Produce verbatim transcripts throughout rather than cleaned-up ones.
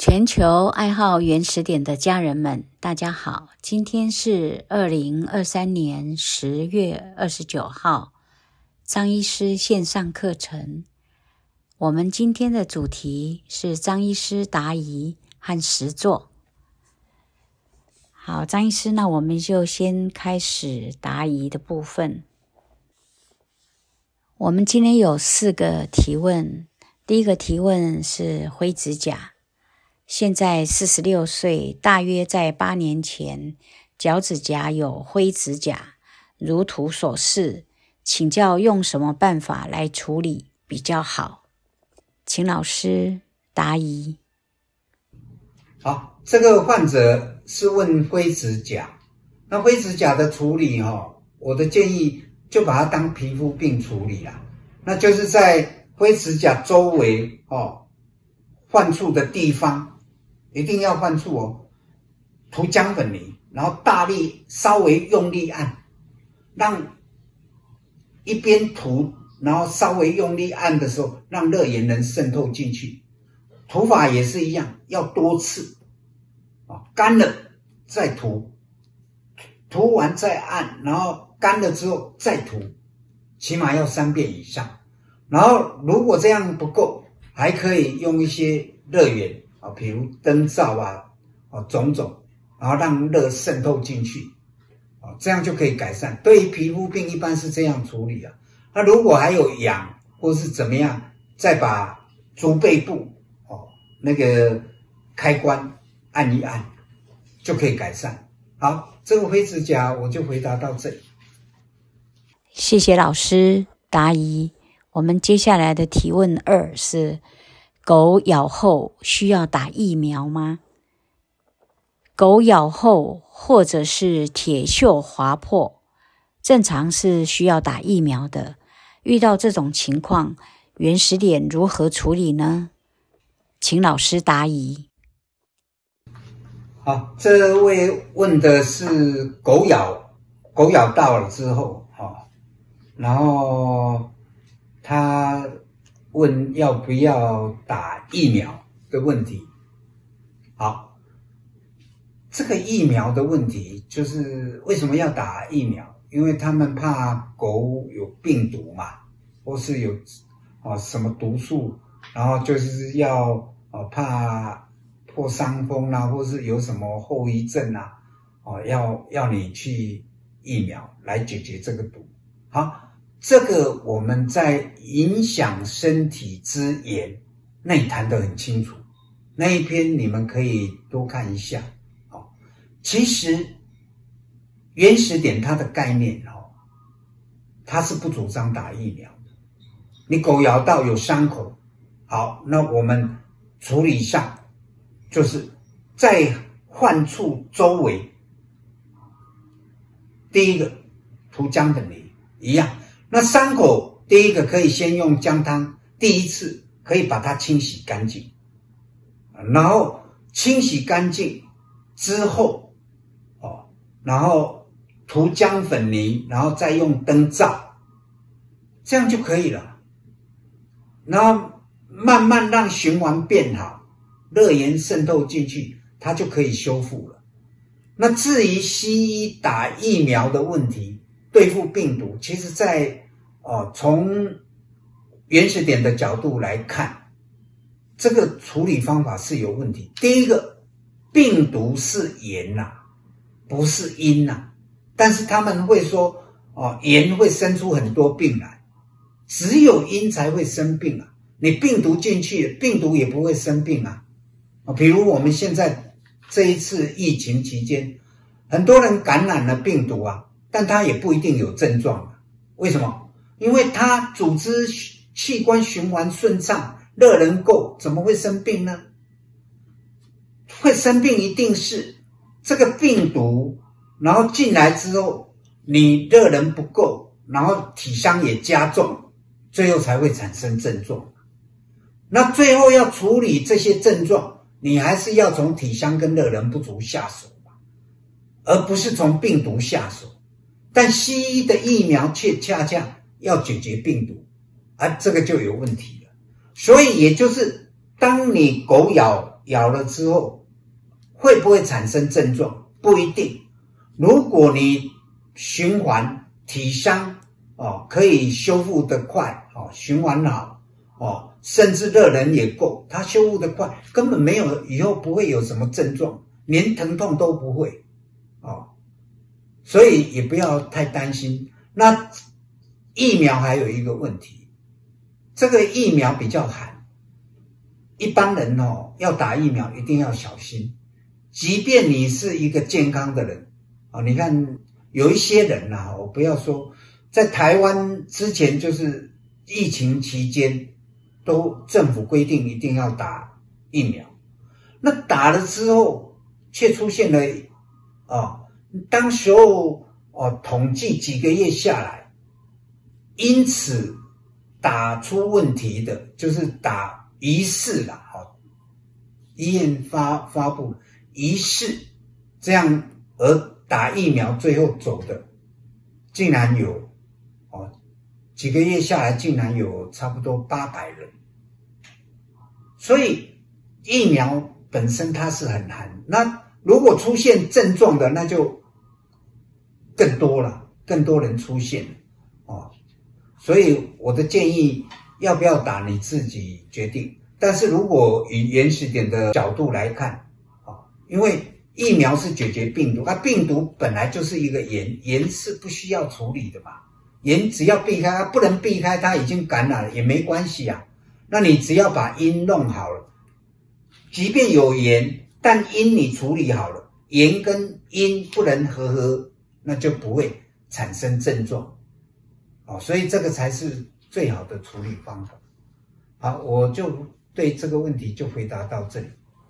全球爱好原始点的家人们，大家好，今天是二零二三年十月二十九号，张医师线上课程。我们今天的主题是张医师答疑和实作。好，张医师，那我们就先开始答疑的部分。我们今天有四个提问，第一个提问是灰指甲。现在四十六岁，大约在八年前，脚趾甲有灰指甲，如图所示，请教用什么办法来处理比较好？请老师答疑。 好，这个患者是问灰指甲，那灰指甲的处理哦，我的建议就把它当皮肤病处理啦，那就是在灰指甲周围哦患处的地方。一定要患处哦，涂姜粉泥，然后大力稍微用力按，让一边涂，然后稍微用力按的时候，让热源能渗透进去。涂法也是一样，要多次啊，干了再涂，涂完再按，然后干了之后再涂，起码要三遍以上。然后如果这样不够，还可以用一些热源。啊，比如灯罩啊，啊种种，然后让热渗透进去，啊，这样就可以改善。对于皮肤病，一般是这样处理啊。那如果还有痒或是怎么样，再把足背部哦那个开关按一按，就可以改善。好，这个灰指甲我就回答到这里。 谢谢老师答疑。我们接下来的提问二是。狗咬后需要打疫苗吗？狗咬后或者是铁锈划破，正常是需要打疫苗的。遇到这种情况，原始点如何处理呢？请老师答疑。 好，这位问的是狗咬，狗咬到了之后，哦，然后他问要不要打疫苗的问题。好，这个疫苗的问题就是为什么要打疫苗？因为他们怕狗有病毒嘛，或是有啊什么毒素，然后就是要啊怕破伤风啦，或是有什么后遗症啊，哦要要你去疫苗来解决这个毒。好。这个我们在影响身体之言那里谈得很清楚，那一篇你们可以多看一下。哦，其实原始点它的概念哦，它是不主张打疫苗的。你狗咬到有伤口，好，那我们处理上就是在患处周围，第一个涂姜粉泥一样。那伤口第一个可以先用姜汤，第一次可以把它清洗干净，然后清洗干净之后，哦，然后涂姜粉泥，然后再用灯罩，这样就可以了。然后慢慢让循环变好，热源渗透进去，它就可以修复了。那至于西医打疫苗的问题，对付病毒，其实在哦，从原始点的角度来看，这个处理方法是有问题。第一个，病毒是盐呐，不是因呐。但是他们会说，哦，盐会生出很多病来，只有因才会生病啊。你病毒进去，病毒也不会生病啊。啊，比如我们现在这一次疫情期间，很多人感染了病毒啊，但他也不一定有症状啊。为什么？因为它组织器官循环顺畅，热能够，怎么会生病呢？会生病一定是这个病毒，然后进来之后，你热能不够，然后体伤也加重，最后才会产生症状。那最后要处理这些症状，你还是要从体伤跟热能不足下手嘛，而不是从病毒下手。但西医的疫苗却恰恰要解决病毒，啊，这个就有问题了。所以也就是当你狗咬咬了之后会不会产生症状？不一定。如果你循环体伤哦，可以修复得快哦，循环好哦，甚至热能也够，它修复得快，根本没有以后不会有什么症状，连疼痛都不会哦，所以也不要太担心。那疫苗还有一个问题，这个疫苗比较寒，一般人哦要打疫苗一定要小心，即便你是一个健康的人哦，你看有一些人啊，我不要说，在台湾之前就是疫情期间，都政府规定一定要打疫苗，那打了之后却出现了哦，当时候哦统计几个月下来，因此打出问题的就是打疑似啦，哦，医院发发布疑似这样而打疫苗最后走的，竟然有哦几个月下来竟然有差不多八百人，所以疫苗本身它是很寒，那如果出现症状的那就更多了，更多人出现哦，所以我的建议要不要打你自己决定，但是如果以原始点的角度来看哦，因为疫苗是解决病毒，那病毒本来就是一个炎，炎是不需要处理的嘛，炎只要避开，它不能避开，它已经感染了也没关系啊。那你只要把因弄好了，即便有炎，但因你处理好了，炎跟因不能合合，那就不会产生症状哦，所以这个才是最好的处理方法。好，我就对这个问题就回答到这里。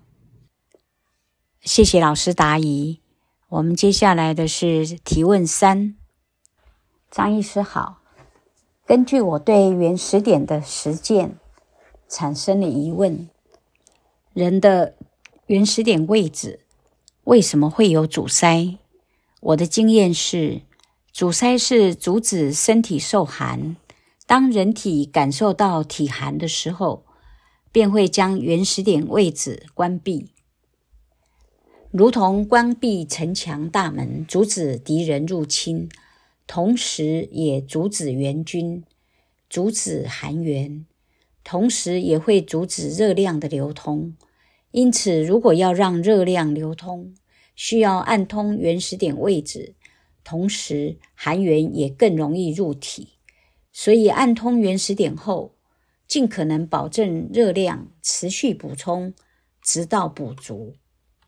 谢谢老师答疑。我们接下来的是提问三。张医师好，根据我对原始点的实践产生了疑问，人的原始点位置为什么会有阻塞？我的经验是，阻塞是阻止身体受寒，当人体感受到体寒的时候，便会将原始点位置关闭，如同关闭城墙大门，阻止敌人入侵，同时也阻止援军，阻止寒源，同时也会阻止热量的流通。因此，如果要让热量流通，需要按通原始点位置，同时寒源也更容易入体。所以按通原始点后，尽可能保证热量持续补充，直到补足。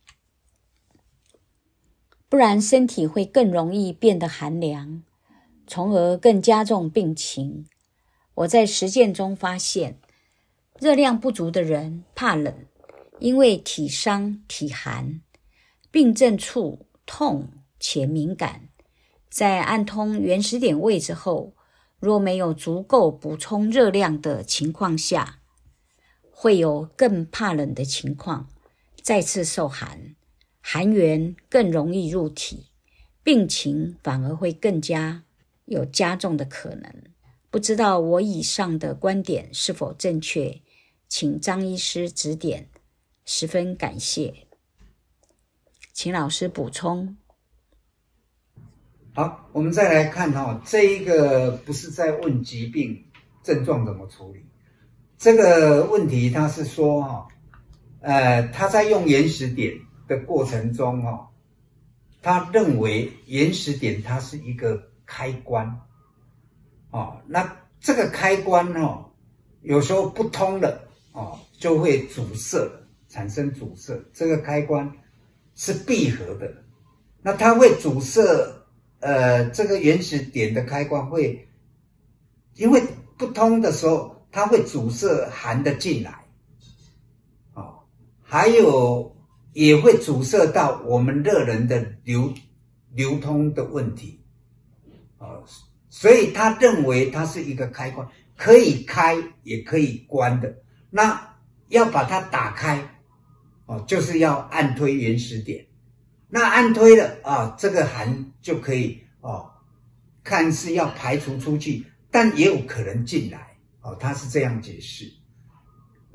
不然身体会更容易变得寒凉，从而更加重病情。我在实践中发现，热量不足的人怕冷，因为体伤体寒，病症处痛且敏感。在按通原始点位置后，若没有足够补充热量的情况下，会有更怕冷的情况，再次受寒，寒源更容易入体，病情反而会更加有加重的可能。不知道我以上的观点是否正确，请张医师指点，十分感谢。请老师补充。 好，我们再来看哦，这一个不是在问疾病症状怎么处理，这个问题他是说哈，呃，他在用原始点的过程中哦，他认为原始点它是一个开关哦，那这个开关哦，有时候不通了哦，就会阻塞，产生阻塞。这个开关是闭合的，那它会阻塞。呃，这个原始点的开关会，因为不通的时候，它会阻塞寒的进来，哦，还有也会阻塞到我们热能的流流通的问题，哦，所以他认为它是一个开关，可以开也可以关的。那要把它打开，哦，就是要按推原始点。那按推了啊，这个寒就可以哦，看似要排除出去，但也有可能进来哦，他是这样解释。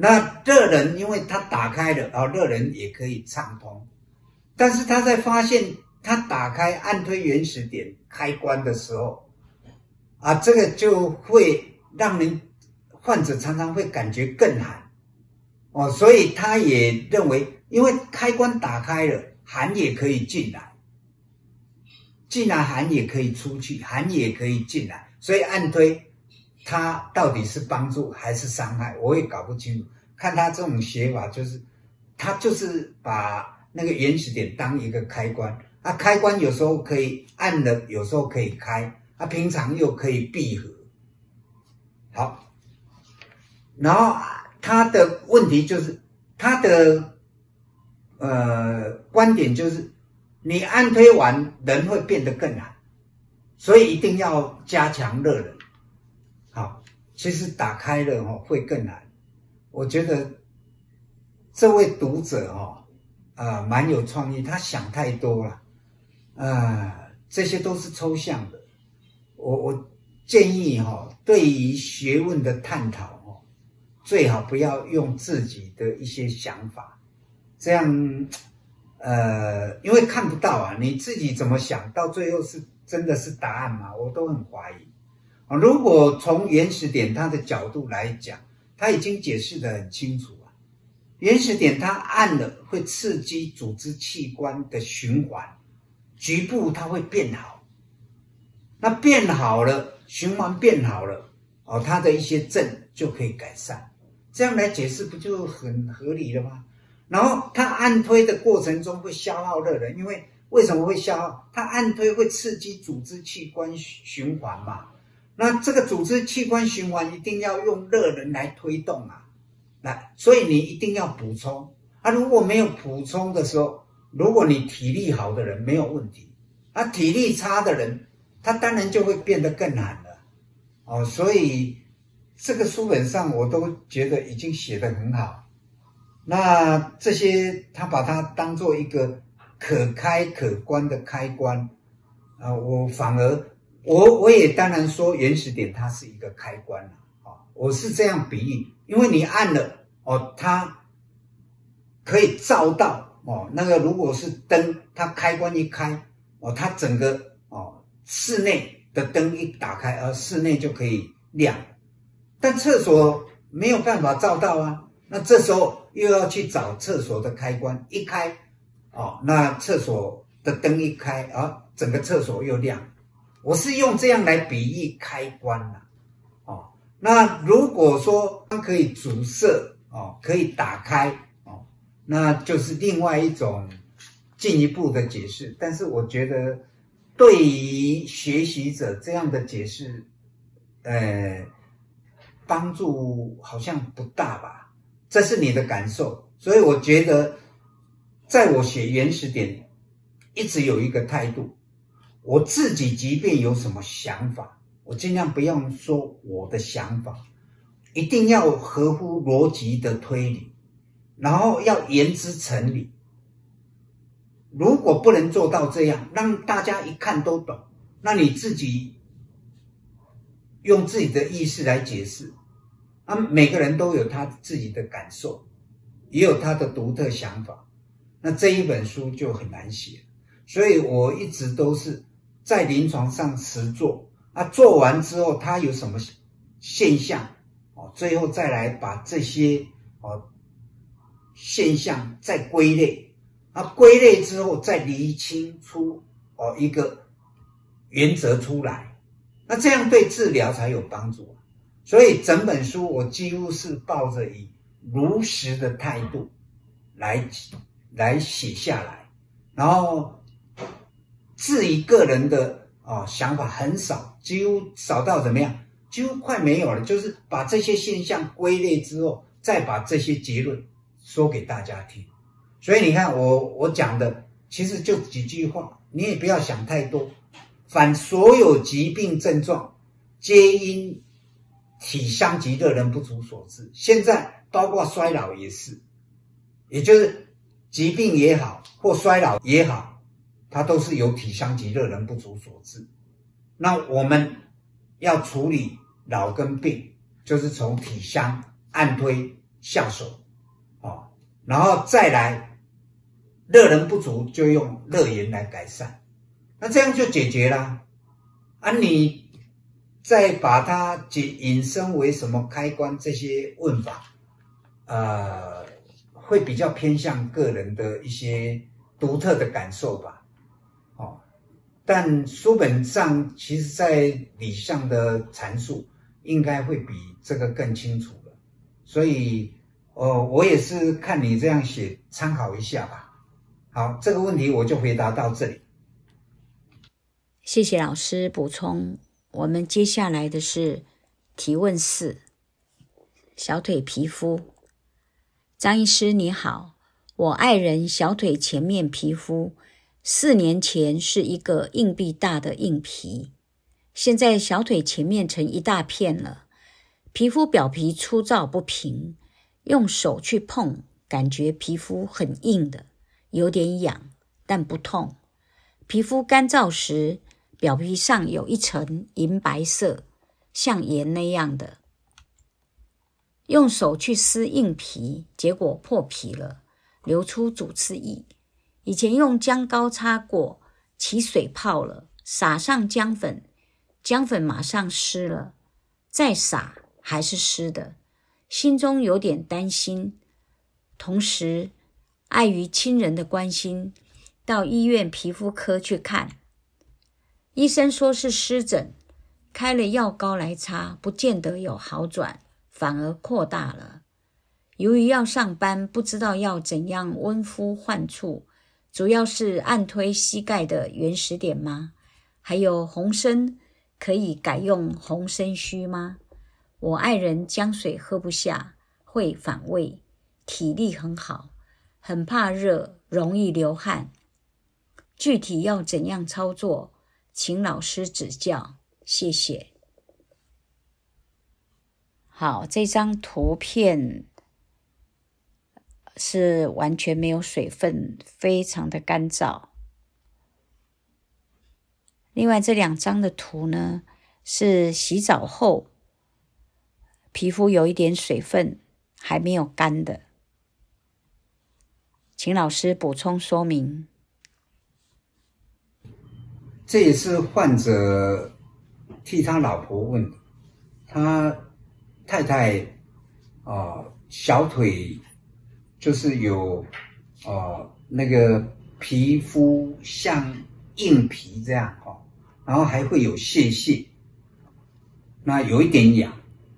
那热人因为它打开了啊，热人也可以畅通，但是他在发现他打开按推原始点开关的时候啊，这个就会让人患者常常会感觉更寒哦，所以他也认为，因为开关打开了，寒也可以进来，进来寒也可以出去，寒也可以进来，所以按推它到底是帮助还是伤害，我也搞不清楚。看他这种写法，就是他就是把那个原始点当一个开关，啊，开关有时候可以按了，有时候可以开，啊，平常又可以闭合。好，然后他的问题就是他的呃观点就是，你按推完人会变得更寒，所以一定要加强热人。好，其实打开了哦会更难。我觉得这位读者哦啊蛮有创意，他想太多了，啊这些都是抽象的。我我建议哈、哦，对于学问的探讨哦，最好不要用自己的一些想法，这样呃因为看不到啊，你自己怎么想到最后是真的是答案吗？我都很怀疑。如果从原始点它的角度来讲，它已经解释得很清楚啊。原始点它按了会刺激组织器官的循环，局部它会变好。那变好了，循环变好了，哦，它的一些症就可以改善。这样来解释不就很合理了吗？然后它按推的过程中会消耗热能，因为为什么会消耗？它按推会刺激组织器官循环嘛。那这个组织器官循环一定要用热能来推动啊，来，所以你一定要补充啊。如果没有补充的时候，如果你体力好的人没有问题，啊，体力差的人，他当然就会变得更难了哦。所以这个书本上我都觉得已经写得很好。那这些他把它当做一个可开可关的开关啊，我反而。我我也当然说原始点它是一个开关了啊，我是这样比喻，因为你按了哦，它可以照到哦，那个如果是灯，它开关一开哦，它整个哦室内的灯一打开，而室内就可以亮，但厕所没有办法照到啊，那这时候又要去找厕所的开关，一开哦，那厕所的灯一开啊，整个厕所又亮。我是用这样来比喻开关啦、啊，哦，那如果说它可以阻塞哦，可以打开哦，那就是另外一种进一步的解释。但是我觉得对于学习者这样的解释，呃，帮助好像不大吧？这是你的感受，所以我觉得，在我写原始点，一直有一个态度。我自己即便有什么想法，我尽量不要说我的想法，一定要合乎逻辑的推理，然后要言之成理。如果不能做到这样，让大家一看都懂，那你自己用自己的意识来解释，啊，每个人都有他自己的感受，也有他的独特想法，那这一本书就很难写。所以我一直都是在临床上实做啊，做完之后它有什么现象哦，最后再来把这些哦现象再归类啊，归类之后再厘清出哦一个原则出来，那这样对治疗才有帮助。所以整本书我几乎是抱着以如实的态度来来写下来，然后至于个人的哦想法很少，几乎少到怎么样，几乎快没有了，就是把这些现象归类之后，再把这些结论说给大家听。所以你看我我讲的其实就几句话，你也不要想太多。凡所有疾病症状，皆因体伤及热能不足所致。现在包括衰老也是，也就是疾病也好或衰老也好，它都是由体伤及热能不足所致。那我们要处理老跟病，就是从体伤按推下手，哦，然后再来热能不足就用热源来改善，那这样就解决了。啊，你再把它解引申为什么开关这些问法，呃，会比较偏向个人的一些独特的感受吧，哦，但书本上其实在理象的阐述应该会比这个更清楚了，所以，呃，我也是看你这样写参考一下吧。好，这个问题我就回答到这里。 谢谢老师补充。我们接下来的是提问四，小腿皮肤。张医师你好，我爱人小腿前面皮肤四年前是一个硬币大的硬皮，现在小腿前面成一大片了，皮肤表皮粗糙不平，用手去碰，感觉皮肤很硬的，有点痒，但不痛。皮肤干燥时，表皮上有一层银白色，像盐那样的。用手去撕硬皮，结果破皮了，流出主次液。以前用姜膏擦过，起水泡了，撒上姜粉，姜粉马上湿了，再撒还是湿的，心中有点担心。同时，碍于亲人的关心，到医院皮肤科去看。医生说是湿疹，开了药膏来擦，不见得有好转，反而扩大了。由于要上班，不知道要怎样温敷患处，主要是按推膝盖的原始点吗？还有红参可以改用红参须吗？我爱人姜水喝不下，会反胃，体力很好，很怕热，容易流汗。具体要怎样操作？请老师指教，谢谢。好，这张图片是完全没有水分，非常的干燥。另外这两张的图呢，是洗澡后皮肤有一点水分，还没有干的。请老师补充说明。 这也是患者替他老婆问的，他太太啊、呃、小腿就是有呃那个皮肤像硬皮这样哦，然后还会有屑屑，那有一点痒，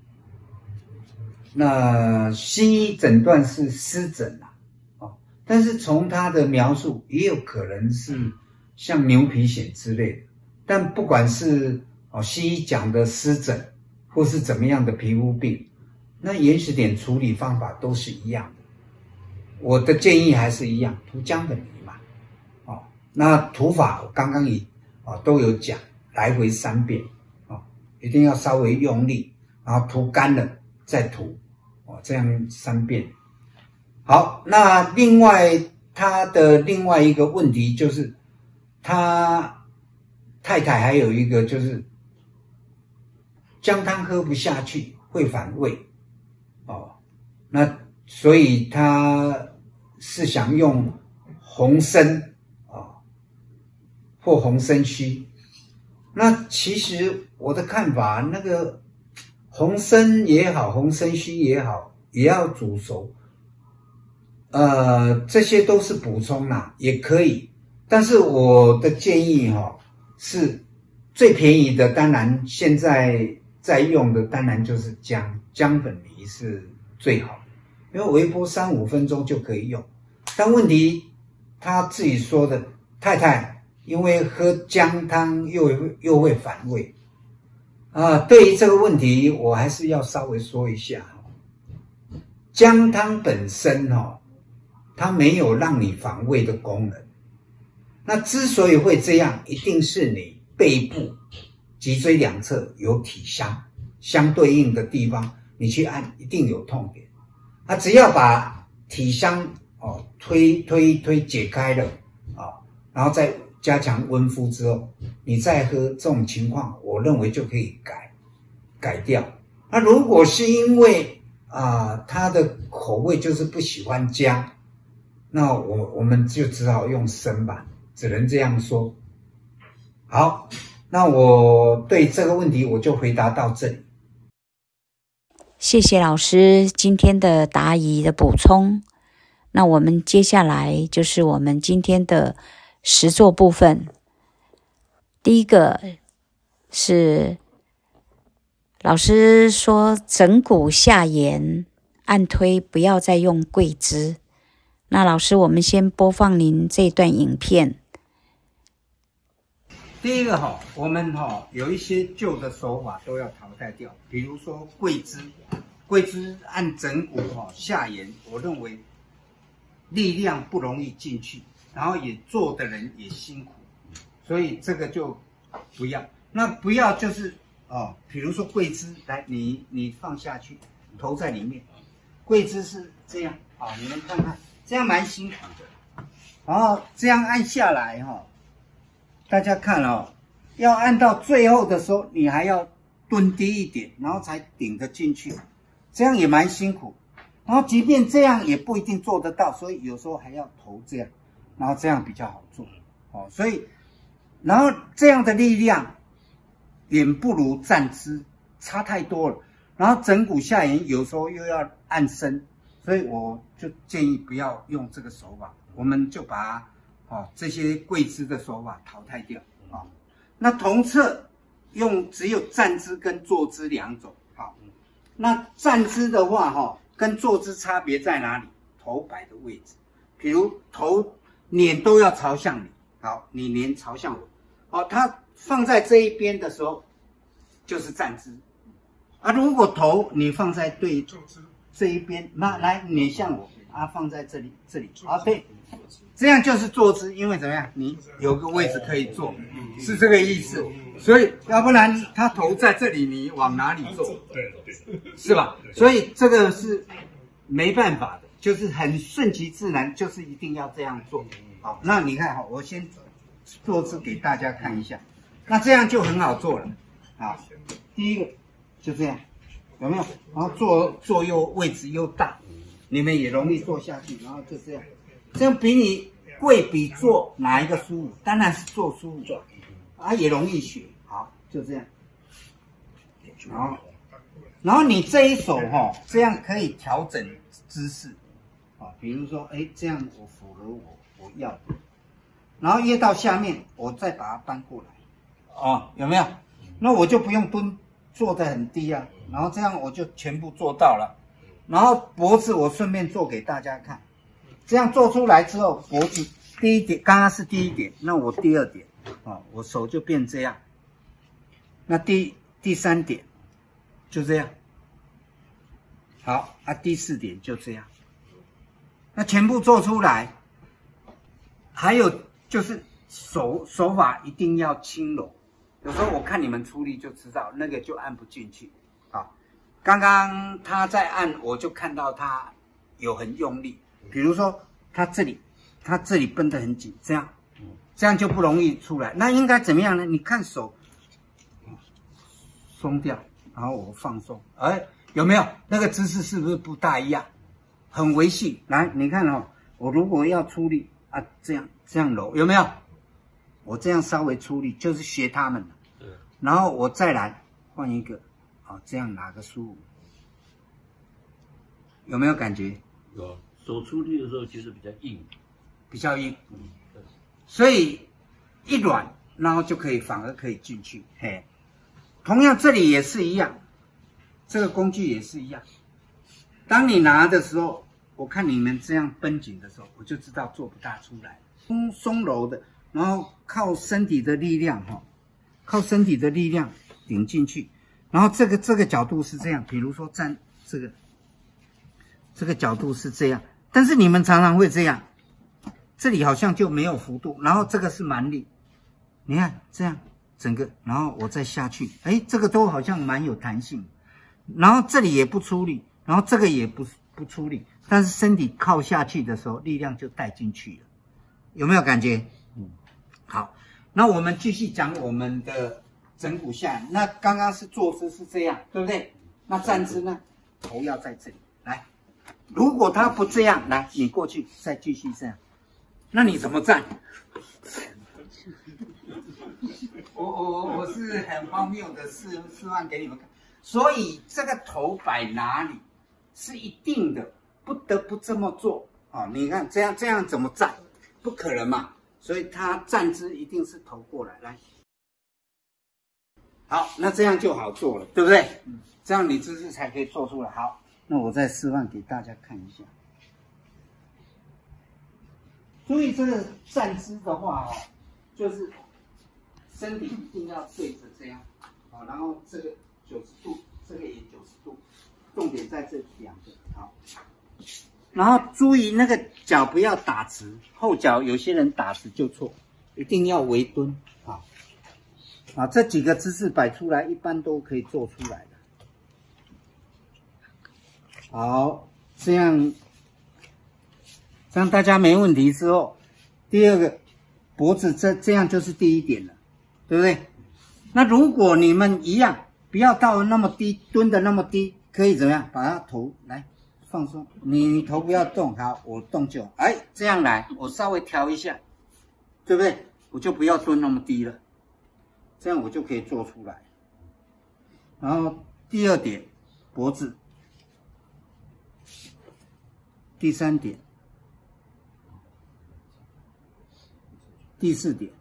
那西医诊断是湿疹啊，哦，但是从他的描述也有可能是像牛皮癣之类的，但不管是哦西医讲的湿疹或是怎么样的皮肤病，那原始点处理方法都是一样的。我的建议还是一样，涂姜粉泥嘛，哦，那涂法我刚刚也哦都有讲，来回三遍，哦，一定要稍微用力，然后涂干了再涂，哦，这样三遍。好，那另外他的另外一个问题就是。他太太还有一个就是姜汤喝不下去会反胃哦，那所以他是想用红参啊、哦、或红参须。那其实我的看法，那个红参也好，红参须也好，也要煮熟，呃，这些都是补充啦，也可以。但是我的建议哈、哦，是最便宜的，当然现在在用的当然就是姜姜粉泥是最好，因为微波三五分钟就可以用。但问题他自己说的，太太因为喝姜汤又又会反胃啊。对于这个问题，我还是要稍微说一下，姜汤本身哈、哦，它没有让你反胃的功能。那之所以会这样，一定是你背部、脊椎两侧有体香，相对应的地方你去按，一定有痛点。那只要把体香哦推推推解开了啊、哦，然后再加强温敷之后，你再喝，这种情况我认为就可以改改掉。那如果是因为啊、呃、它的口味就是不喜欢姜，那我我们就只好用生吧，只能这样说。好，那我对这个问题我就回答到这里。 谢谢老师今天的答疑的补充。那我们接下来就是我们今天的实作部分。第一个是老师说整骨下沿按推不要再用桂枝。那老师，我们先播放您这段影片。 第一个哈，我们哈有一些旧的手法都要淘汰掉，比如说桂枝，桂枝按整骨哈下沿，我认为力量不容易进去，然后也做的人也辛苦，所以这个就不要。那不要就是哦，比如说桂枝，来你你放下去，投在里面，桂枝是这样啊、哦，你们看看，这样蛮辛苦的，然后这样按下来哈、哦。大家看哦，要按到最后的时候，你还要蹲低一点，然后才顶得进去，这样也蛮辛苦。然后即便这样也不一定做得到，所以有时候还要头这样，然后这样比较好做。哦，所以然后这样的力量远不如站姿，差太多了。然后整骨下沿有时候又要按伸，所以我就建议不要用这个手法，我们就把它。哦，这些桂枝的手法淘汰掉啊、哦。那同侧用只有站姿跟坐姿两种。好，那站姿的话，哈、哦，跟坐姿差别在哪里？头摆的位置，比如头脸都要朝向你，好，你脸朝向我，哦，它放在这一边的时候就是站姿啊。如果头你放在对这一边，那来脸向我啊，放在这里这里啊，对。这样就是坐姿，因为怎么样？你有个位置可以坐，是这个意思。所以要不然他头在这里，你往哪里坐？对对，是吧？所以这个是没办法的，就是很顺其自然，就是一定要这样做。好，那你看哈，我先坐姿给大家看一下，那这样就很好做了。好，第一个就这样，有没有？然后坐坐又位置又大，你们也容易坐下去，然后就这样。这样比你跪比坐哪一个舒服？当然是坐舒服，啊也容易学。好，就这样。然后，然后你这一手哈、哦，这样可以调整姿势，啊，比如说，哎，这样我符合我我要的，然后越到下面，我再把它搬过来，哦，有没有？那我就不用蹲，坐得很低啊，然后这样我就全部做到了，然后脖子我顺便做给大家看。这样做出来之后，脖子第一点，刚刚是第一点，那我第二点，哦，我手就变这样。那第第三点就这样，好啊，第四点就这样。那全部做出来，还有就是手手法一定要轻柔。有时候我看你们出力就知道，那个就按不进去。好，刚刚他在按，我就看到他有很用力。比如说，他这里，他这里绷得很紧，这样，这样就不容易出来。那应该怎么样呢？你看手松掉，然后我放松，哎，有没有那个姿势是不是不大一样？很微细。来，你看哦，我如果要出力啊，这样这样揉，有没有？我这样稍微出力，就是学他们的。然后我再来换一个，好，这样拿个舒服，有没有感觉？ 有。手出力的时候其实比较硬， 比较硬，嗯，所以一软，然后就可以反而可以进去。嘿，同样这里也是一样，这个工具也是一样。当你拿的时候，我看你们这样绷紧的时候，我就知道做不大出来。松松柔的，然后靠身体的力量哈，靠身体的力量顶进去。然后这个这个角度是这样，比如说站这个，这个角度是这样。但是你们常常会这样，这里好像就没有幅度，然后这个是蛮力，你看这样整个，然后我再下去，哎，这个都好像蛮有弹性，然后这里也不出力，然后这个也不不出力，但是身体靠下去的时候，力量就带进去了，有没有感觉？嗯，好，那我们继续讲我们的整骨下，那刚刚是坐姿是这样，对不对？那站姿呢，头要在这里，来。 如果他不这样，来，你过去再继续这样，那你怎么站？我我我是很荒谬的示示范给你们看，所以这个头摆哪里是一定的，不得不这么做啊！你看这样这样怎么站？不可能嘛！所以他站姿一定是头过来，来，好，那这样就好做了，对不对？这样你姿势才可以做出来。好，那我再示范给大家看一下。注意这个站姿的话哦，就是身体一定要对着这样，好，然后这个九十度，这个也九十度，重点在这两个，好。然后注意那个脚不要打直，后脚有些人打直就错，一定要微蹲，好。啊，这几个姿势摆出来，一般都可以做出来的。好，这样，这样大家没问题之后，第二个脖子这这样就是第一点了，对不对？那如果你们一样，不要到那么低，蹲的那么低，可以怎么样？把它头来放松，你你头不要动，好，我动就好，哎，这样来，我稍微调一下，对不对？我就不要蹲那么低了，这样我就可以做出来。然后第二点，脖子。第三点，第四点，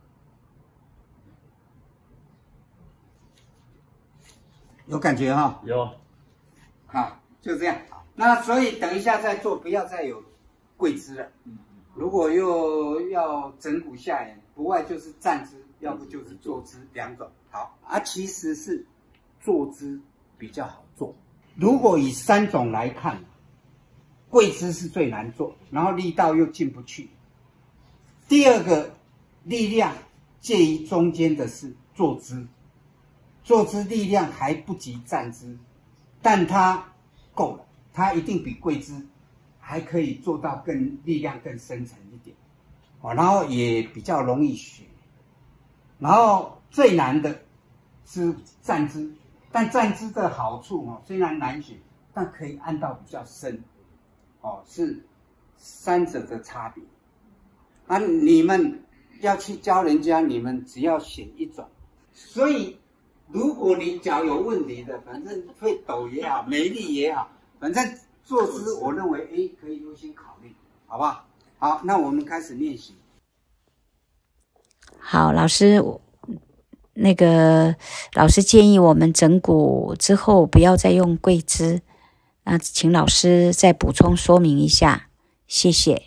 有感觉哈？ 有。 好，就这样。那所以等一下再做，不要再有跪姿了。如果又要整骨下沿，不外就是站姿，要不就是坐姿两种。好啊，其实是坐姿比较好做。如果以三种来看。跪姿是最难做，然后力道又进不去。第二个力量介于中间的是坐姿，坐姿力量还不及站姿，但它够了，它一定比跪姿还可以做到更力量更深层一点，哦，然后也比较容易学。然后最难的是站姿，但站姿的好处哦，虽然难学，但可以按到比较深。哦，是三者的差别啊！你们要去教人家，你们只要选一种。所以，如果你脚有问题的，反正会抖也好，没力也好，反正坐姿，我认为哎可以优先考虑，好不好？好，那我们开始练习。 好，老师，那个老师建议我们整骨之后不要再用跪姿。那请老师再补充说明一下，谢谢。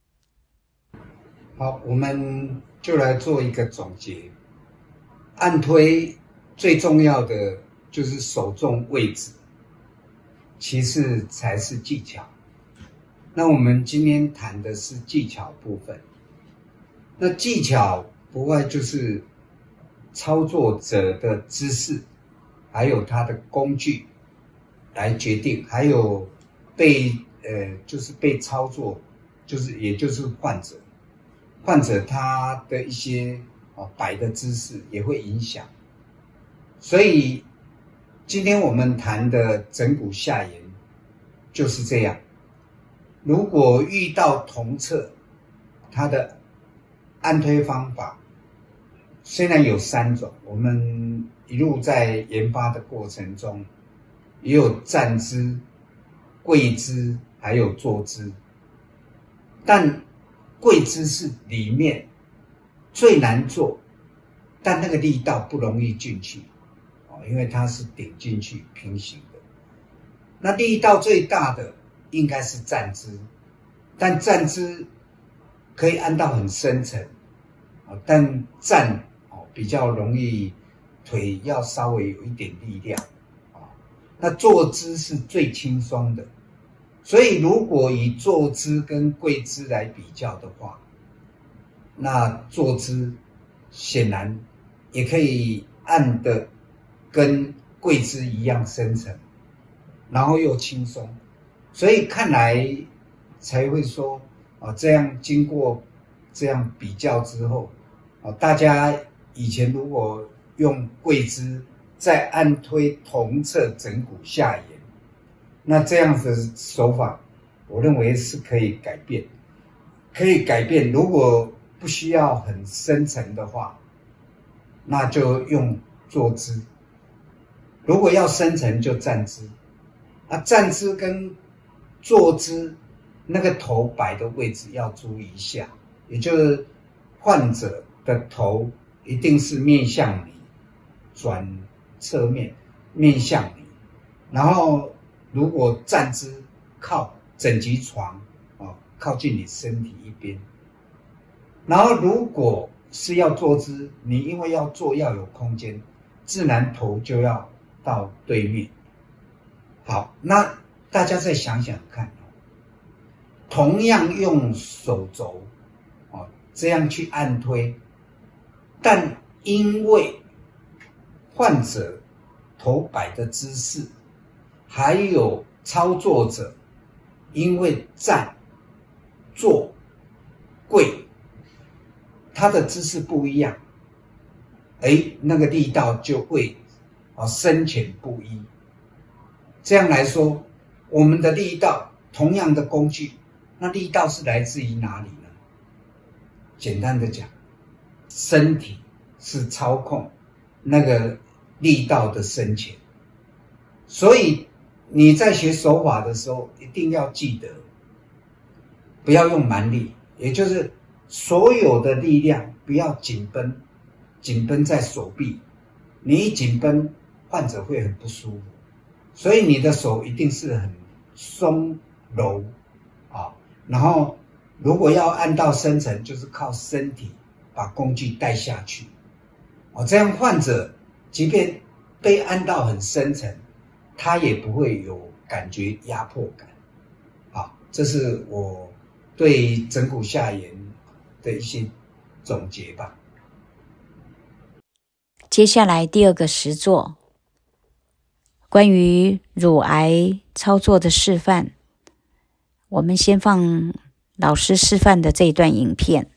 好，我们就来做一个总结。按推最重要的就是手重位置，其次才是技巧。那我们今天谈的是技巧部分。那技巧不外就是操作者的姿势，还有他的工具。来决定，还有被呃，就是被操作，就是也就是患者，患者他的一些哦摆的姿势也会影响。所以今天我们谈的整骨下沿就是这样。如果遇到同侧，它的按推方法虽然有三种，我们一路在研发的过程中。也有站姿、跪姿，还有坐姿。但跪姿是里面最难做，但那个力道不容易进去，哦，因为它是顶进去平行的。那力道最大的应该是站姿，但站姿可以按到很深层，哦，但站哦比较容易，腿要稍微有一点力量。那坐姿是最轻松的，所以如果以坐姿跟跪姿来比较的话，那坐姿显然也可以按的跟跪姿一样深层，然后又轻松，所以看来才会说啊，这样经过这样比较之后，啊，大家以前如果用跪姿。再按推同侧整骨下沿，那这样子的手法， 我认为是可以改变，可以改变。如果不需要很深层的话，那就用坐姿；如果要深层就站姿。啊，站姿跟坐姿那个头摆的位置要注意一下，也就是患者的头一定是面向你，转侧面面向你，然后如果站姿靠整级床啊，靠近你身体一边，然后如果是要坐姿，你因为要坐要有空间，自然头就要到对面。好，那大家再想想看，同样用手肘哦这样去按推，但因为患者头摆的姿势，还有操作者因为站、坐、跪，他的姿势不一样，哎，那个力道就会啊深浅不一。这样来说，我们的力道同样的工具，那力道是来自于哪里呢？简单的讲，身体是操控那个力道的深浅。所以你在学手法的时候，一定要记得，不要用蛮力，也就是所有的力量不要紧绷，紧绷在手臂。你一紧绷，患者会很不舒服。所以你的手一定是很松柔啊，然后如果要按到深层，就是靠身体把工具带下去，哦，这样患者即便被按到很深层，他也不会有感觉压迫感。好，这是我对枕骨下沿的一些总结吧。 接下来第二个实作。关于乳癌操作的示范，我们先放老师示范的这一段影片。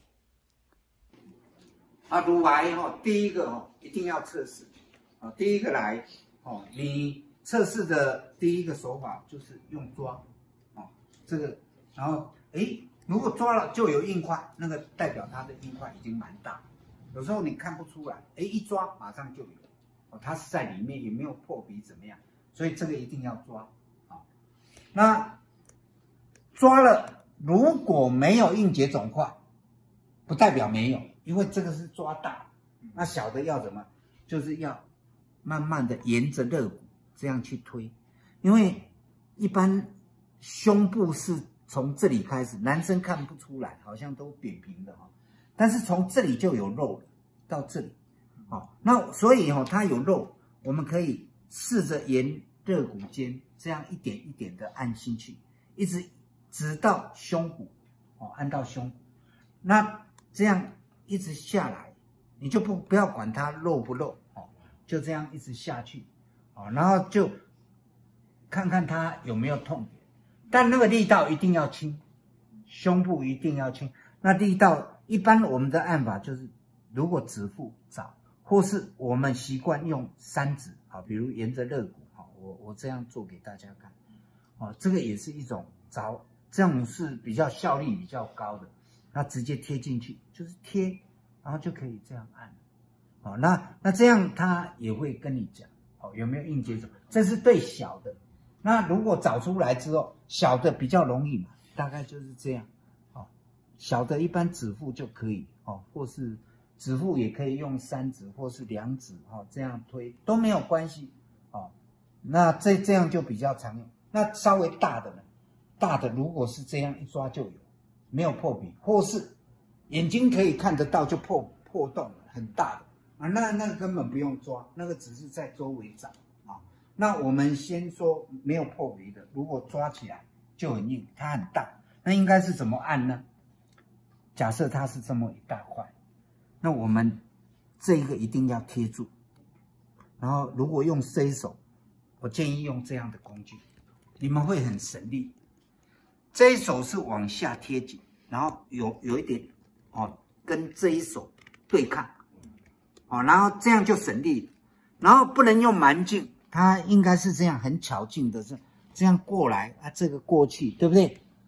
啊，乳癌哈，第一个哈一定要测试啊，第一个来哦，你测试的第一个手法就是用抓哦，这个，然后诶，如果抓了就有硬块，那个代表它的硬块已经蛮大，有时候你看不出来，诶，一抓马上就有。它是在里面，也没有破皮怎么样，所以这个一定要抓啊。那抓了，如果没有硬结肿块，不代表没有，因为这个是抓大。那小的要怎么？就是要慢慢的沿着肋骨这样去推，因为一般胸部是从这里开始，男生看不出来，好像都扁平的哈，但是从这里就有肉了，到这里。好，那所以哦，它有肉，我们可以试着沿肋骨间这样一点一点的按进去，一直直到胸骨，哦，按到胸骨。那这样一直下来，你就不不要管它肉不肉，哦，就这样一直下去，哦，然后就看看它有没有痛点，但那个力道一定要轻，胸部一定要轻。那力道一般我们的按法就是，如果指腹找。或是我们习惯用三指啊，比如沿着肋骨，好，我我这样做给大家看，哦，这个也是一种招，这样是比较效率比较高的，那直接贴进去，就是贴，然后就可以这样按，好，那那这样他也会跟你讲，哦，有没有硬结肿？这是对小的，那如果找出来之后，小的比较容易嘛，大概就是这样，哦，小的一般指腹就可以，哦，或是。指腹也可以用三指或是两指，哦，这样推都没有关系，哦，那这这样就比较常用。那稍微大的呢，大的如果是这样一抓就有，没有破皮，或是眼睛可以看得到就破破洞了，很大的啊，那那个根本不用抓，那个只是在周围找啊。那我们先说没有破皮的，如果抓起来就很硬，它很大，那应该是怎么按呢？假设它是这么一大块。那我们这一个一定要贴住，然后如果用 C 手，我建议用这样的工具，你们会很省力。这一手是往下贴紧，然后有有一点哦，跟这一手对抗，哦，然后这样就省力。然后不能用蛮劲，它应该是这样很巧劲的，是这样过来啊，这个过去，对不对？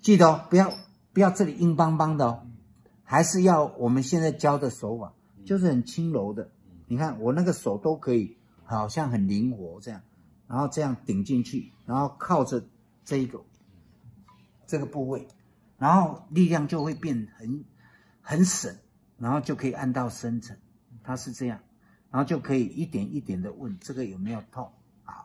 记得哦，不要不要这里硬邦邦的哦，还是要我们现在教的手法，就是很轻柔的。你看我那个手都可以，好像很灵活这样，然后这样顶进去，然后靠着这一个这个部位，然后力量就会变很很省，然后就可以按到深层。它是这样，然后就可以一点一点的问这个有没有痛啊？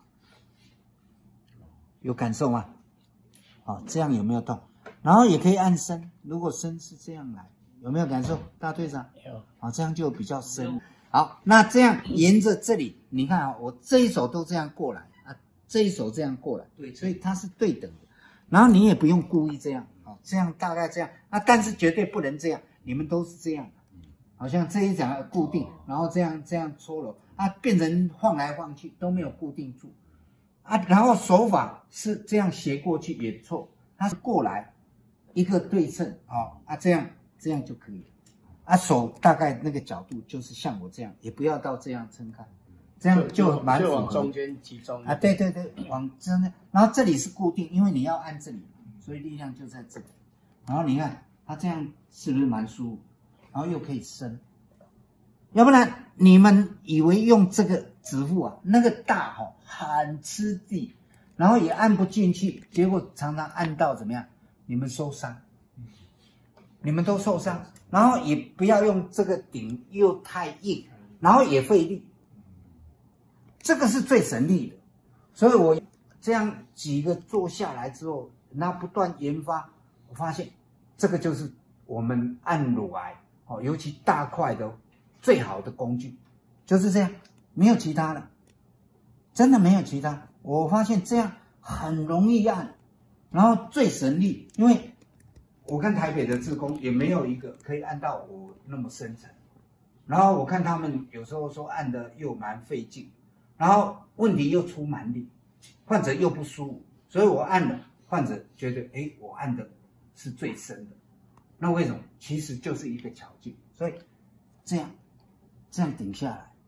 有感受吗？好，这样有没有痛？然后也可以按深，如果深是这样来，有没有感受？大队长有，好，这样就比较深。好，那这样沿着这里，你看啊，我这一手都这样过来啊，这一手这样过来，对，所以它是对等的。然后你也不用故意这样，啊，这样大概这样，啊，但是绝对不能这样，你们都是这样，好像这一掌固定，然后这样这样搓揉，啊，变成晃来晃去都没有固定住。啊，然后手法是这样斜过去也错，它是过来一个对称啊啊，这样这样就可以了。啊，手大概那个角度就是像我这样，也不要到这样撑开，这样就蛮符合。就往中间集中啊，对对对，往真的。然后这里是固定，因为你要按这里，所以力量就在这里。然后你看它这样是不是蛮舒服？然后又可以伸。要不然你们以为用这个指腹啊，那个大吼、哦、很吃力，然后也按不进去，结果常常按到怎么样？你们受伤，你们都受伤。然后也不要用这个顶又太硬，然后也费力，这个是最省力的。所以我这样几个做下来之后，那不断研发，我发现这个就是我们按乳癌哦，尤其大块的。最好的工具就是这样，没有其他的，真的没有其他。我发现这样很容易按，然后最省力，因为我看台北的志工也没有一个可以按到我那么深层，然后我看他们有时候说按的又蛮费劲，然后问题又出蛮力，患者又不舒服，所以我按了，患者觉得哎，我按的是最深的。那为什么？其实就是一个巧劲，所以这样。这样顶下来，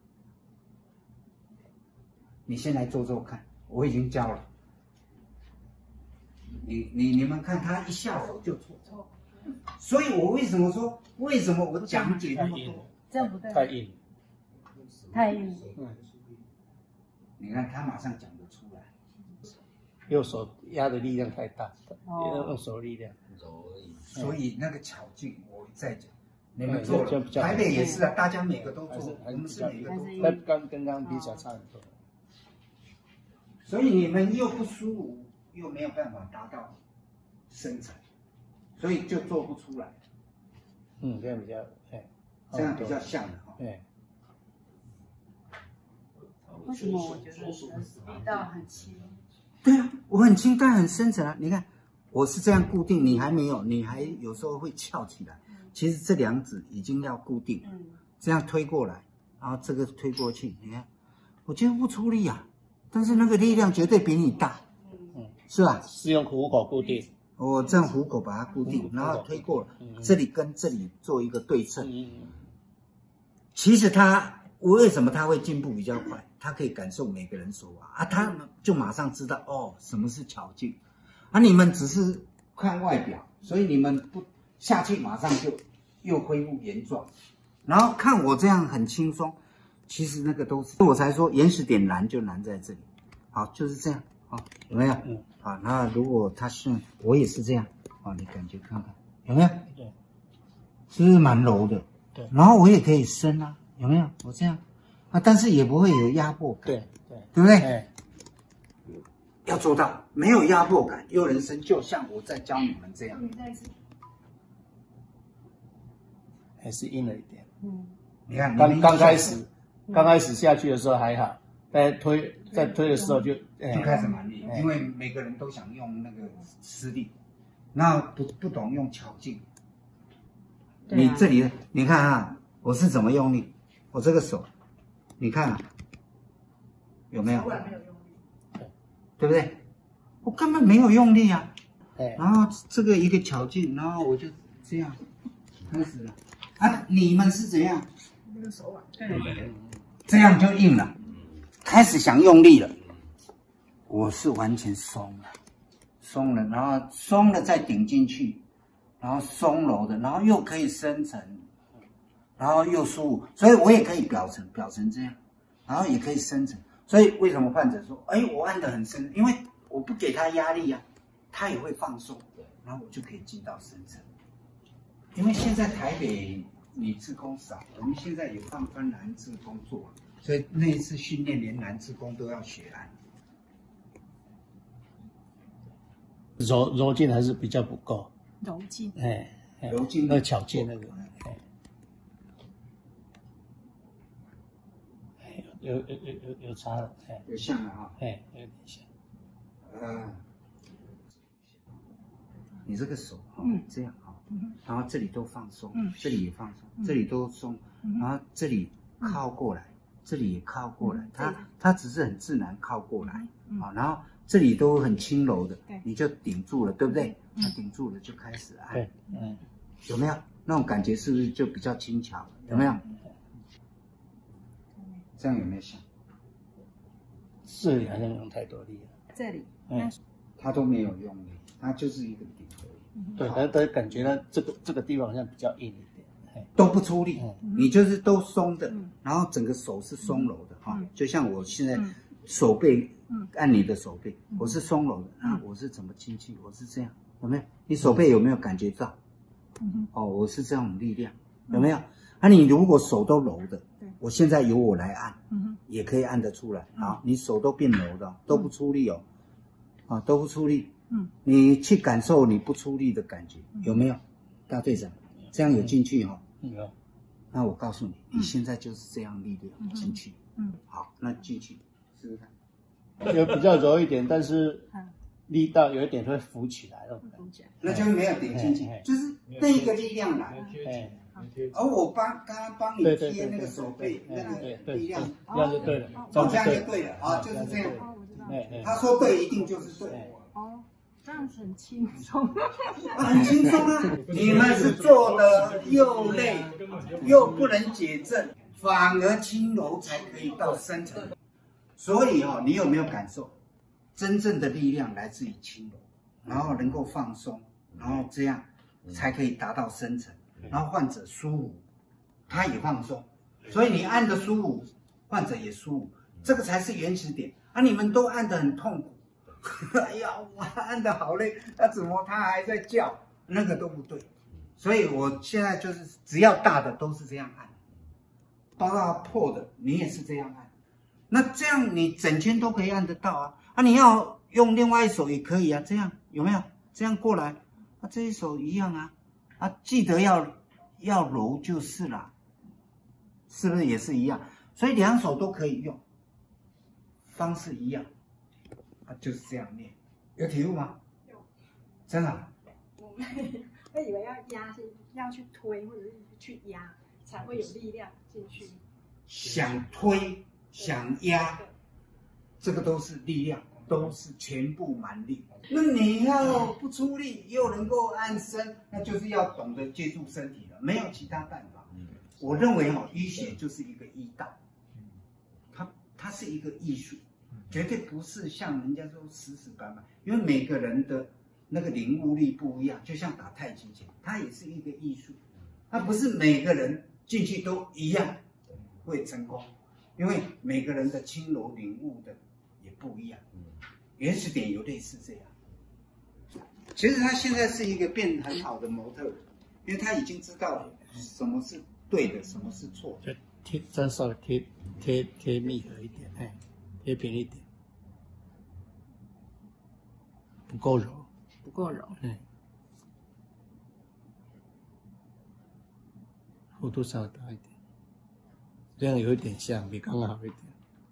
你先来做做看，我已经教了。你你你们看他一下手就错，所以我为什么说为什么我讲解那么多？ 这样不对， 太硬， 太硬。 嗯， 你看他马上讲得出来。 右手压的力量太大，哦、用手力量， 所以那个巧劲我再讲。你们做了，台北也是啊，大家每个都做，我们是每个都做， 那跟跟刚刚比起来差很多。 所以你们又不舒服，又没有办法达到身材，所以就做不出来。 嗯，这样比较，哎， 这样比较像的哈。 对。 为什么我觉得力道很轻？ 对啊，我很轻，但很深层啊。你看，我是这样固定，你还没有，你还有时候会翘起来。其实这两指已经要固定，嗯，这样推过来，然后这个推过去，你看，我几乎不出力啊，但是那个力量绝对比你大，嗯，是吧？ 是用虎口固定， 我这样虎口把它固定，然后推过了，嗯，这里跟这里做一个对称。嗯，其实他为什么他会进步比较快？他可以感受每个人手法啊，他就马上知道哦什么是巧劲，啊，你们只是看外表，所以你们不。下去马上就又恢复原状，然后看我这样很轻松，其实那个都是我才说原始点难就难在这里，好就是这样，好有没有？嗯，好，那如果他是我也是这样，好你感觉看看有没有？对，是不是蛮柔的？对，然后我也可以伸啊，有没有？我这样啊，但是也不会有压迫感，对对，对不对？对，要做到没有压迫感，又能伸，就像我在教你们这样。 还是硬了一点，嗯， 你看刚刚开始，刚开始下去的时候还好，在推在推的时候就就开始蛮力，因为每个人都想用那个施力，那不不懂用巧劲。你这里你看啊，我是怎么用力？我这个手，你看啊，有没有？对不对？我根本没有用力啊。然后这个一个巧劲，然后我就这样开始了。啊，你们是怎样？那个手腕，对，这样就硬了，开始想用力了。我是完全松了， 松了，然后松了再顶进去，然后松柔的，然后又可以深层，然后又舒服，所以我也可以表层表层这样，然后也可以深层。所以为什么患者说，哎，我按得很深，因为我不给他压力啊，他也会放松，然后我就可以进到深层。因为现在台北女志工少，我们现在也放宽男志工做，所以那一次训练连男志工都要学按。 柔柔劲还是比较不够， 柔劲， 哎，哎柔劲那个巧劲那个，哎，哎有有有有有差了，哎， 有像了哈， 哎，有点像， 呃，你这个手哈、 嗯这样哈、 嗯然后这里都放松， 嗯这里也放松， 嗯这里都松， 嗯然后这里靠过来，这里也靠过来， 嗯它对它只是很自然靠过来， 嗯啊，然后这里都很轻柔的对， 你就顶住了，对不对？ 嗯那顶住了就开始按对，，嗯， 有没有那种感觉？是不是就比较轻巧？有没有？这样有没有像？ 这里好像用太多力了， 这里， 嗯， 它都没有用力，它就是一个顶而已， 对，但但感觉到这个这个地方好像比较硬一点，哎， 都不出力， 嗯你就是都松的， 嗯然后整个手是松柔的哈、 嗯就像我现在嗯手背嗯按你的手背， 嗯我是松柔的， 嗯啊，我是怎么进去？我是这样，有没有？你手背有没有感觉到？ 嗯哼， 哦，我是这种力量，有没有？啊，你如果手都柔的对， 我现在由我来按， 嗯哼， 也可以按得出来。 嗯好，你手都变柔的，都不出力哦，啊，都不出力。 嗯， 你去感受你不出力的感觉， 嗯有没有？大队长，这样有进去哈、哦？ 有， 那我告诉你， 嗯你现在就是这样力量嗯进去。 嗯好，那进去试试看。 有比较柔一点，但是嗯， 力道有一点会浮起来那种感鼓起来， 那就没有顶进去哎哎， 就是那一个力量来。 觉，哎， 而我帮刚刚帮你对对对贴那个手背， 对那对对个力量， 这样就对了， 哦，这样就对了啊，就是这样。 哦，我知道， 哎哎， 他说对，一定就是对。 哦，这样子很轻松， 很轻松啊！你们是做的又累又不能解症，反而轻柔才可以到深层。所以哦，你有没有感受？真正的力量来自于轻柔，然后能够放松，然后这样才可以达到深层，然后患者舒服，他也放松，所以你按的舒服，患者也舒服，这个才是原始点。啊，你们都按得很痛苦。哎呀，我按的好累，那怎么他还在叫？那个都不对，所以我现在就是只要大的都是这样按，包到破的你也是这样按，那这样你整圈都可以按得到啊！啊，你要用另外一手也可以啊，这样有没有？这样过来，啊，这一手一样啊，啊，记得要要揉就是啦，是不是也是一样？所以两手都可以用，方式一样。就是这样练，有体悟吗？ 有， 真的、啊。 我们会以为要压是要去推或者是去压才会有力量进去， 想推想压，这个都是力量，都是全部蛮力。那你要不出力又能够按身，那就是要懂得接触身体了，没有其他办法。我认为哈、哦，医学就是一个医道，它它是一个艺术。绝对不是像人家说死死板板，因为每个人的那个领悟力不一样，就像打太极拳，它也是一个艺术，它不是每个人进去都一样会成功，因为每个人的轻柔领悟的也不一样，原始点有类似这样。其实他现在是一个变很好的模特，因为他已经知道什么是对的，什么是错的。 就贴再稍微贴贴贴密合一点，哎，贴平一点，不够柔， 不够柔， 嗯，幅度稍微大一点，这样有一点像，比刚刚好一点。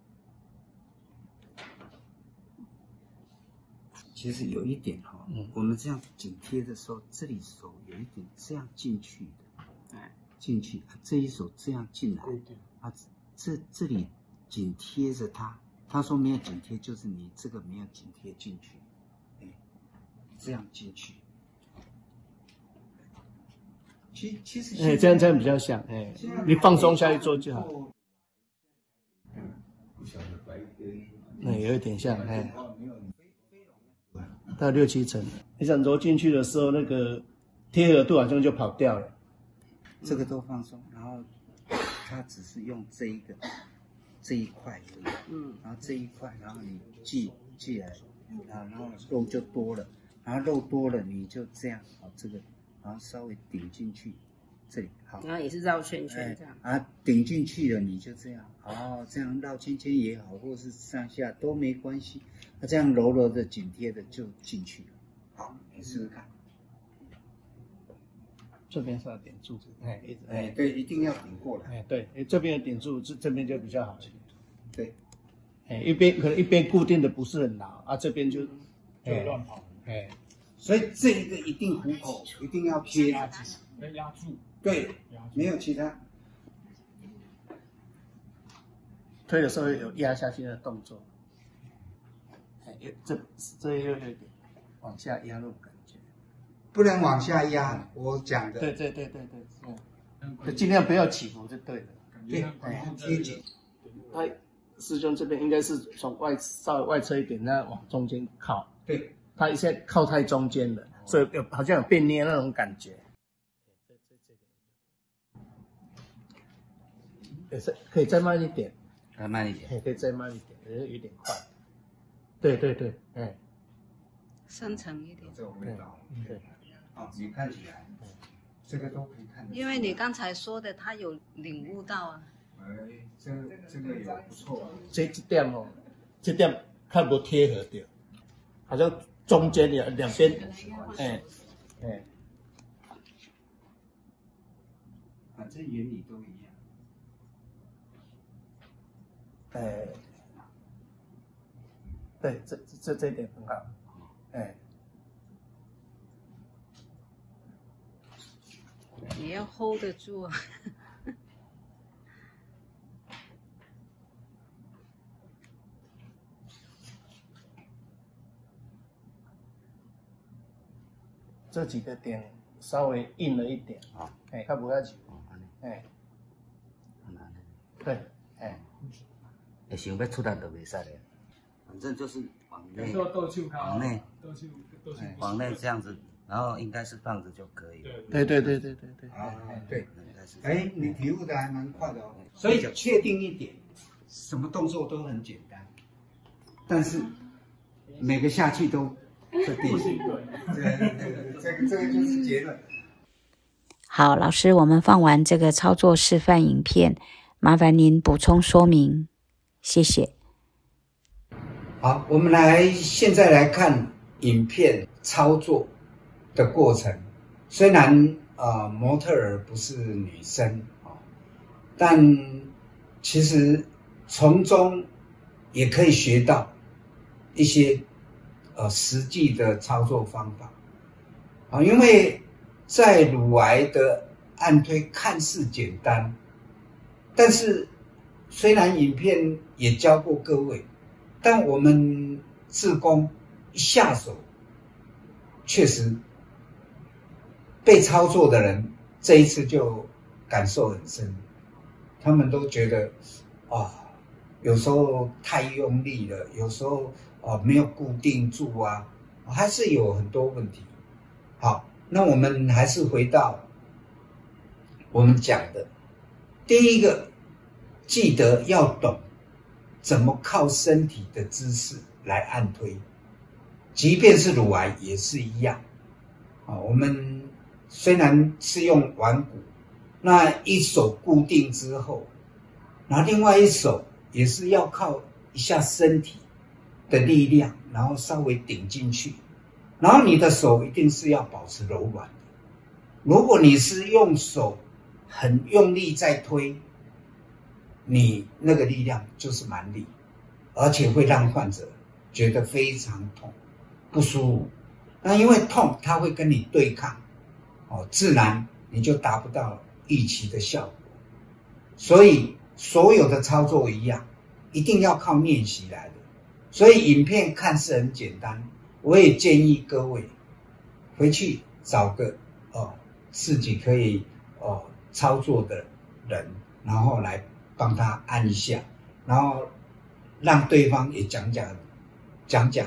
其实有一点哈、哦， 嗯我们这样紧贴的时候，这里手有一点这样进去的， 哎， 进去，啊、这一手这样进来， 对对， 啊，这这里紧贴着它。他说没有紧贴，就是你这个没有紧贴进去，哎，这样进去。其其实哎，这样这样比较像，哎，你放松下去做就好。 不晓得白嗯，有一点像，哎， 大概六七成。你想揉进去的时候，那个贴合度好像就跑掉了。 这个都放松，然后它只是用这一个这一块而已，嗯，然后这一块，然后你系系来，啊，然后肉就多了，然后肉多了你就这样，好，这个，然后稍微顶进去，这里好， 然后也是绕圈圈这样， 哎、啊，顶进去了你就这样，哦，这样绕圈圈也好，或是上下都没关系，那、啊、这样柔柔的紧贴的就进去了，好，你试试看。 这边是要顶住，哎，一直， 哎，对，一定要顶过来。 哎，对，这边顶住，这这边就比较好一点。 对， 哎，一边可能一边固定的不是很牢啊，这边就就乱跑。 哎， 所以这一个一定虎口一定要贴压住，要压住。 对，没有其他。 推的时候有压下去的动作。哎，这这又有点往下压那种感觉。 不能往下压，我讲的。 对对对对对，嗯，尽量不要起伏就对了。 对，哎，贴紧。 他师兄这边应该是从外稍微外侧一点，那往中间靠。 对， 他现在靠太中间了，所以有好像有被捏那种感觉。也是可以再慢一点， 再慢一点， 可以再慢一点，有有点快。对对对，哎， 深层一点。 这个味道， 对。 好，你看起来，这个都可以看得出来。 因为你刚才说的，他有领悟到啊。 哎，这这个也不错。 这这点哦，这点看不贴合掉，好像中间两两边，哎哎， 反正原理都一样。 哎，对，这这这一点很好，哎。 你要 hold 得住啊！ 这几个点稍微硬了一点啊，哎，看不下去，哎，对，哎， 会想要出来都袂使的，反正就是往内，往内，往内这样子。然后应该是放着就可以了。 对对对对对对。 啊，对，应该是。哎，你体悟的还蛮快的哦。所以确定一点，什么动作都很简单，但是每个下去都这地形。对对对，这个这个就是结论。 好，老师，我们放完这个操作示范影片，麻烦您补充说明，谢谢。 好，我们来现在来看影片操作的过程，虽然呃模特儿不是女生啊，但其实从中也可以学到一些呃实际的操作方法啊，因为在乳癌的按推看似简单，但是虽然影片也教过各位，但我们志工一下手，确实被操作的人这一次就感受很深，他们都觉得啊，有时候太用力了，有时候啊没有固定住啊，还是有很多问题。好，那我们还是回到我们讲的，第一个，记得要懂怎么靠身体的姿势来按推，即便是乳癌也是一样。啊，我们虽然是用腕骨，那一手固定之后，然后另外一手也是要靠一下身体的力量，然后稍微顶进去，然后你的手一定是要保持柔软的。如果你是用手很用力在推，你那个力量就是蛮力，而且会让患者觉得非常痛、不舒服。那因为痛，它会跟你对抗，哦，自然你就达不到预期的效果。所以所有的操作一样，一定要靠练习来的。所以影片看似很简单，我也建议各位回去找个哦自己可以哦操作的人，然后来帮他按一下，然后让对方也讲讲讲讲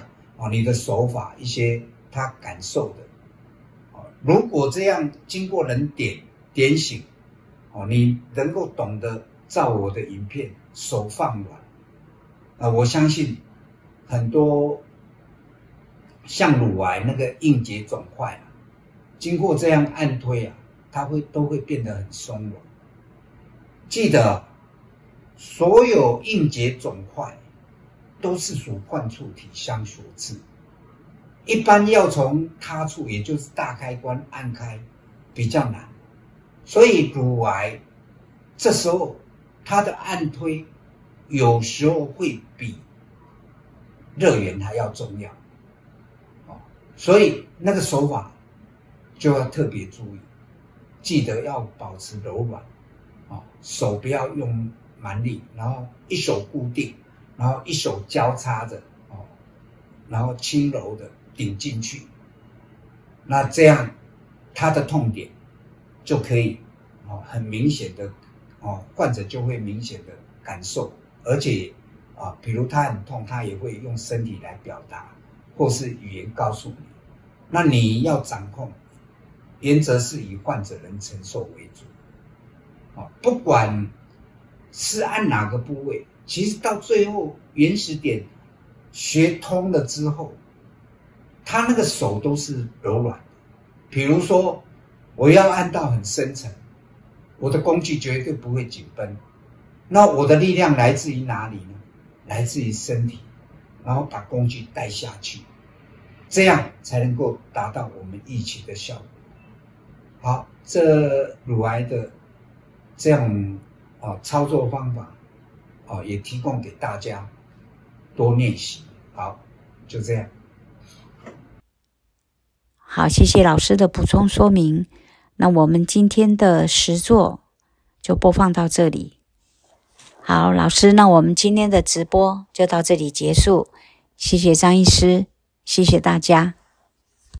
哦，你的手法一些他感受的，哦，如果这样经过人点点醒，哦，你能够懂得照我的影片手放软，啊，我相信很多像乳癌那个硬结肿块啊，经过这样按推啊，它会都会变得很松软。记得，所有硬结肿块都是属患处体相所致，一般要从他处，也就是大开关按开比较难，所以乳癌这时候它的按推有时候会比热源还要重要，哦，所以那个手法就要特别注意，记得要保持柔软，哦，手不要用蛮力，然后一手固定，然后一手交叉着，哦，然后轻柔的顶进去，那这样它的痛点就可以哦很明显的哦，患者就会明显的感受，而且啊，比如他很痛，他也会用身体来表达，或是语言告诉你。那你要掌控，原则是以患者能承受为主。啊，不管是按哪个部位，其实到最后原始点学通了之后，他那个手都是柔软的。比如说，我要按到很深层，我的工具绝对不会紧绷。那我的力量来自于哪里呢？来自于身体，然后把工具带下去，这样才能够达到我们预期的效果。好，这乳癌的这样哦操作方法哦，也提供给大家多练习。好，就这样。 好，谢谢老师的补充说明。那我们今天的实作就播放到这里。好，老师，那我们今天的直播就到这里结束。谢谢张医师，谢谢大家。